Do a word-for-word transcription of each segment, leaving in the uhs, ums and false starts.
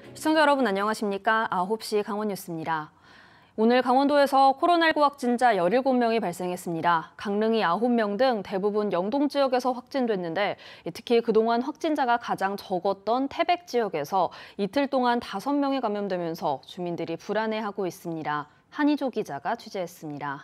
시청자 여러분 안녕하십니까? 아홉 시 강원 뉴스입니다. 오늘 강원도에서 코로나십구 확진자 열일곱 명이 발생했습니다. 강릉이 아홉 명 등 대부분 영동 지역에서 확진됐는데 특히 그동안 확진자가 가장 적었던 태백 지역에서 이틀 동안 다섯 명이 감염되면서 주민들이 불안해하고 있습니다. 한희조 기자가 취재했습니다.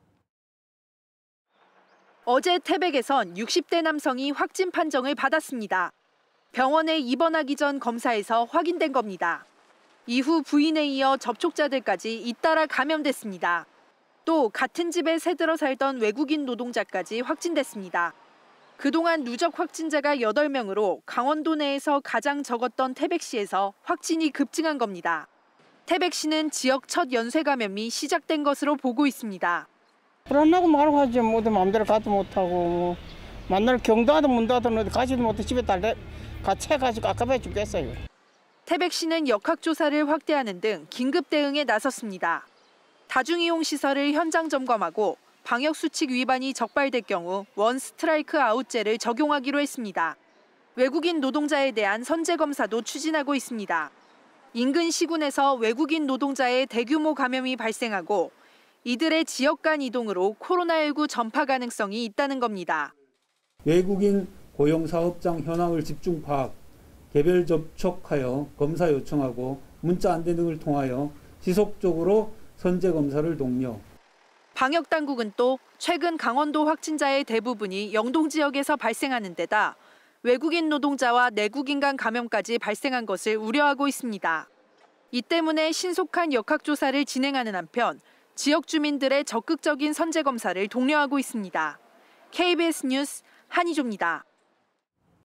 어제 태백에선 육십 대 남성이 확진 판정을 받았습니다. 병원에 입원하기 전 검사에서 확인된 겁니다. 이후 부인에 이어 접촉자들까지 잇따라 감염됐습니다. 또 같은 집에 새들어 살던 외국인 노동자까지 확진됐습니다. 그동안 누적 확진자가 여덟 명으로 강원도 내에서 가장 적었던 태백시에서 확진이 급증한 겁니다. 태백시는 지역 첫 연쇄 감염이 시작된 것으로 보고 있습니다. 불안하고 말고 하지 뭐 마음대로 가도 못하고 뭐 만날 경도 하든 문 닫든 어디 가지도 못해 집에 달래 같이 해가지고 아깝해 죽겠어요. 태백시는 역학조사를 확대하는 등 긴급 대응에 나섰습니다. 다중이용 시설을 현장 점검하고 방역수칙 위반이 적발될 경우 원 스트라이크 아웃제를 적용하기로 했습니다. 외국인 노동자에 대한 선제검사도 추진하고 있습니다. 인근 시군에서 외국인 노동자의 대규모 감염이 발생하고 이들의 지역 간 이동으로 코로나십구 전파 가능성이 있다는 겁니다. 외국인 고용사업장 현황을 집중 파악, 개별 접촉하여 검사 요청하고 문자 안내 등을 통하여 지속적으로 선제 검사를 독려. 방역 당국은 또 최근 강원도 확진자의 대부분이 영동 지역에서 발생하는 데다 외국인 노동자와 내국인 간 감염까지 발생한 것을 우려하고 있습니다. 이 때문에 신속한 역학조사를 진행하는 한편 지역 주민들의 적극적인 선제 검사를 독려하고 있습니다. 케이비에스 뉴스 한희조입니다.